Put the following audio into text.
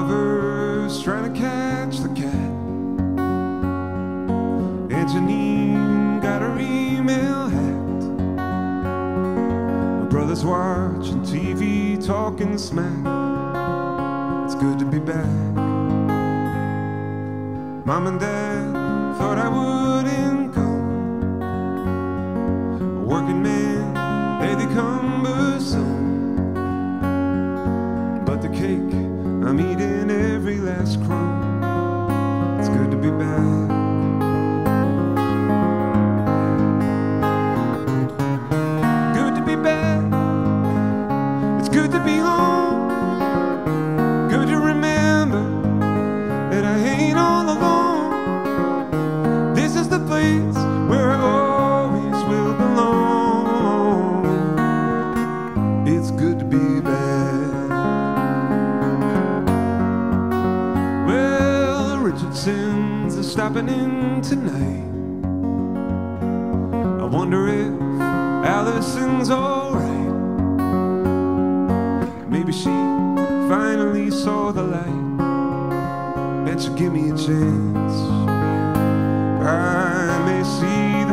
Oliver's trying to catch the cat, and Janine got her email hacked. My brother's watching TV, talking smack. It's good to be back. Mom and Dad thought I wouldn't come. A working man, they cumbersome. But the cake, I'm eating every last crumb. It's good to be back. Good to be back. It's good to be home. Good to remember that I ain't all alone. This is the place where I always will belong. It's good to be back. Well, Richardson's are stopping in tonight. I wonder if Allison's alright. Maybe she finally saw the light and she'll give me a chance. I may see